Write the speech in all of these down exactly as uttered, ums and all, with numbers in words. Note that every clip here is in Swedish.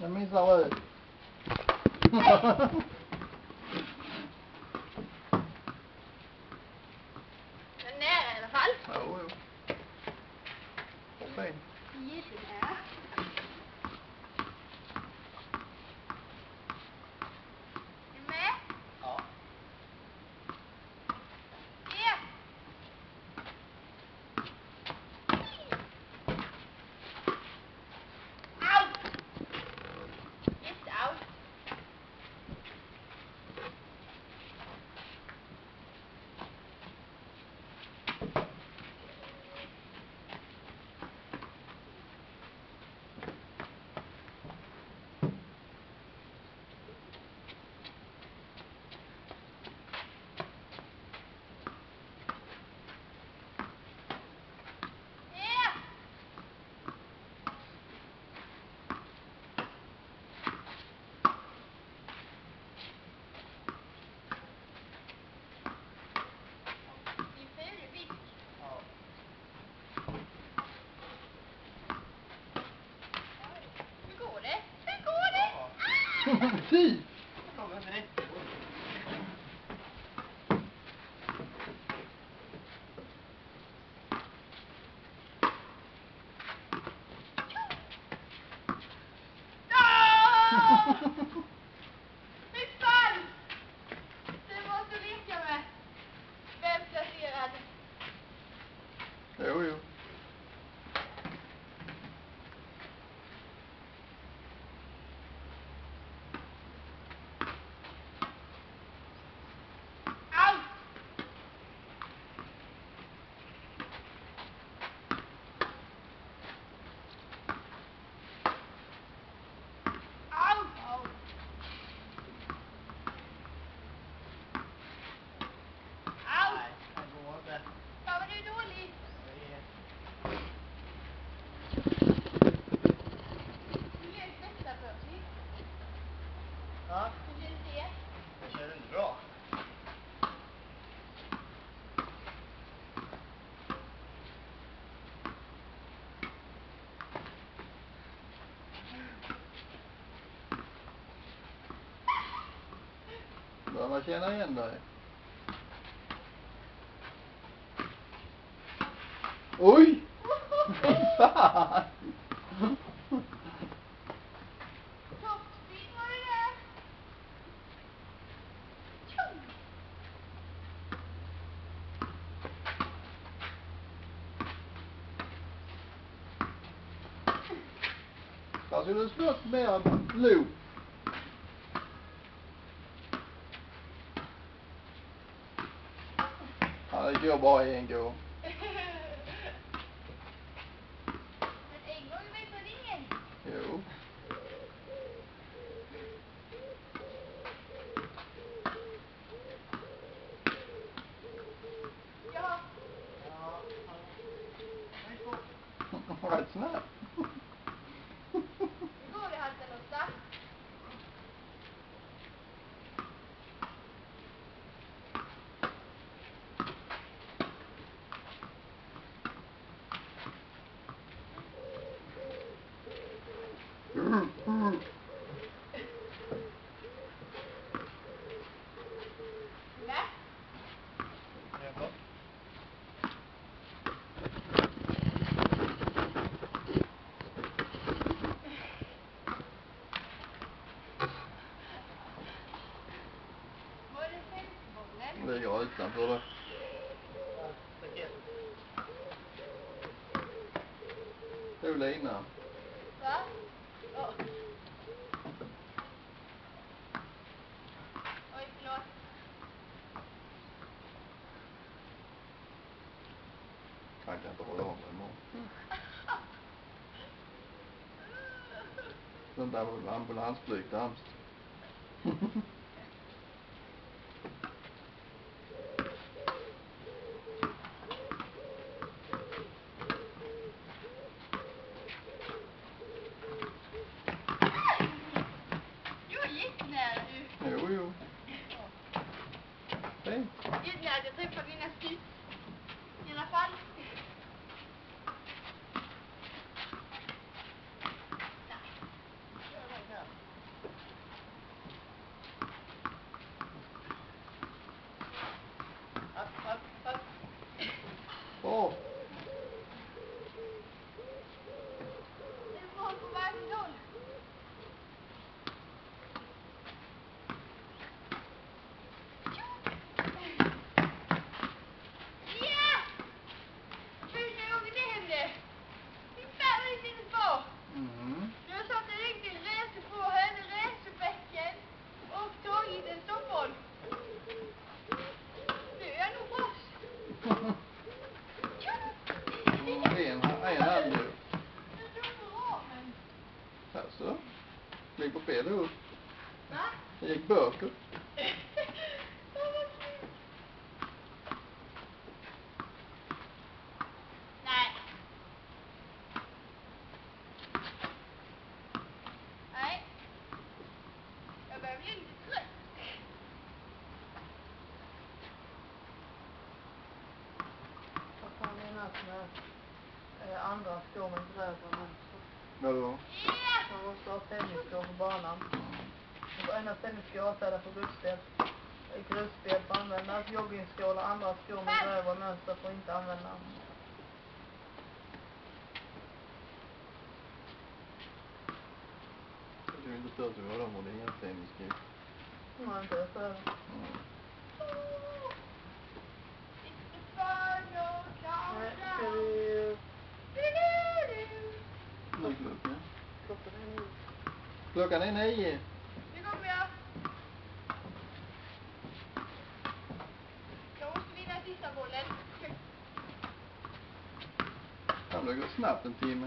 Jag minns samma ut. Den är nära i alla fall. Jo, jo. Fin. Jättenära. Är du med? Ja. Ja. Au! Jätteau. Fy! Fy fan! Du måste leka med. Vem placerad? Jo, jo. Au! Au! Au! Au! Nej, det går inte. Fan vad du är dålig. Hur är detta Percy? Ja, Hur känns det? det känns inte bra. Bör man känna igen dig? Oj! Fy fan! Toppspin var det där. Tjong! Jag skulle slått mer blod. Ja, det går bara en gång. Men en gång vet man ingen. Jo. Ja. Ja, han... Nej, så. Rätt snabbt. Hur går det Halta Lotta? Mm, mm. Va? Jag får. Var det fältbollen? Det går utanför det. Ja, paket. Tog lina. Va? Åh. Oj, förlåt. Han kan inte hålla om det imorgon. Sånt där var ambulansflyg närmast. Jag är jättenära nu. Jo, jo. Fint. Jättenära att jag träffade mina styr. I alla fall. Nej. boll på varsin håll. Ja! Första gången det hände. Fy fan vad det kändes bra. Mm. Jag satt en riktig rese på henne, resebäcken och tagit en stoppboll. Nu är jag nog bra. En, en hand nu. Jag tror på ramen. Alltså. Ligg på fel huvud. Va? Det gick böcker. Nej. Nej. Jag börjar bli lite trött. Vad fan menas med eh, andra skor med grövre mönster? Vadå? Ja! Man måste ha tennisskor på banan. Och ena tennisskor avfärdar för grusspel. Grusspel får användas. Joggingskor och andra skor med grövre mönster får inte användas. Jag tror inte stört över dem och det är ingen tennisskor. Man har inte det för. Mm. It's the final Nej, ska countdown. vi... Nu är klockan. Klockan är nu. Klockan är nio. Nu kommer jag. Jag måste vinna sista bollen. Fan, det går snabbt en timme.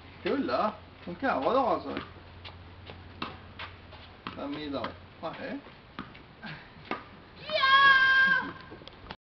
Kulla. Hon kan vara där alltså. Den middag. Nej.